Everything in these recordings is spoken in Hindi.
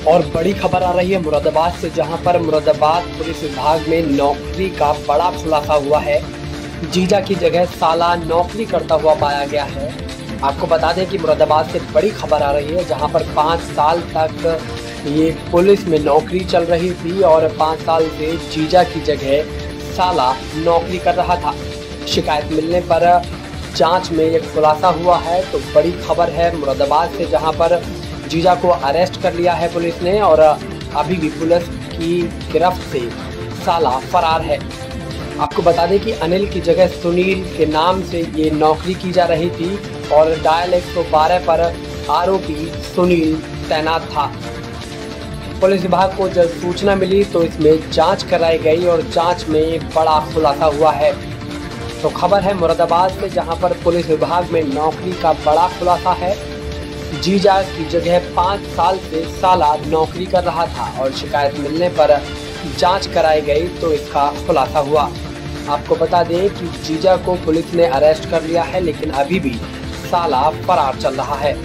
और बड़ी खबर आ रही है मुरादाबाद से, जहां पर मुरादाबाद पुलिस विभाग में नौकरी का बड़ा खुलासा हुआ है। जीजा की जगह साला नौकरी करता हुआ पाया गया है। आपको बता दें कि मुरादाबाद से बड़ी खबर आ रही है, जहां पर 5 साल तक ये पुलिस में नौकरी चल रही थी और 5 साल से जीजा की जगह साला नौकरी कर रहा था। शिकायत मिलने पर जांच में ये खुलासा हुआ है। तो बड़ी खबर है मुरादाबाद से, जहां पर जीजा को अरेस्ट कर लिया है पुलिस ने और अभी भी पुलिस की गिरफ्त से साला फरार है। आपको बता दें कि अनिल की जगह सुनील के नाम से ये नौकरी की जा रही थी और डायल 112 पर आरोपी सुनील तैनात था। पुलिस विभाग को जब सूचना मिली तो इसमें जांच कराई गई और जांच में बड़ा खुलासा हुआ है। तो खबर है मुरादाबाद से, जहां पर पुलिस विभाग में नौकरी का बड़ा खुलासा है। जीजा की जगह 5 साल से साला नौकरी कर रहा था और शिकायत मिलने पर जांच कराई गई तो इसका खुलासा हुआ। आपको बता दें कि जीजा को पुलिस ने अरेस्ट कर लिया है, लेकिन अभी भी साला फरार चल रहा है।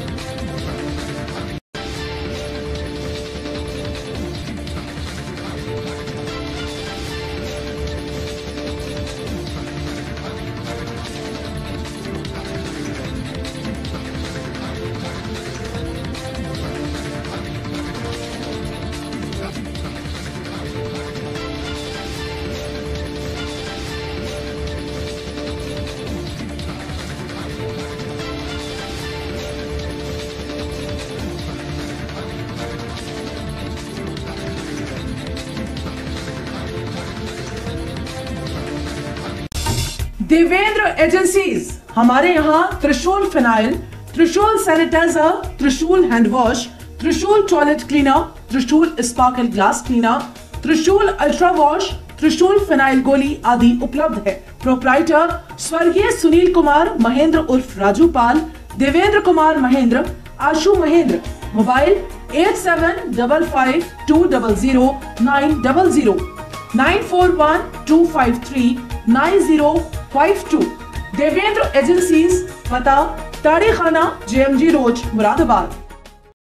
देवेंद्र एजेंसीज, हमारे यहाँ त्रिशूल phenyl, Trishul sanitizer, Trishul hand wash, Trishul toilet cleaner, Trishul sparkle glass cleaner, Trishul ultra wash, Trishul phenyl गोली आदि उपलब्ध है। प्रोप्राइटर स्वर्गीय सुनील कुमार महेंद्र उर्फ राजू पाल, देवेंद्र कुमार महेंद्र, आशु महेंद्र। मोबाइल 8755200900 9412539052। देवेंद्र एजेंसीज, पता ताड़ी खाना, JMG रोड, मुरादाबाद।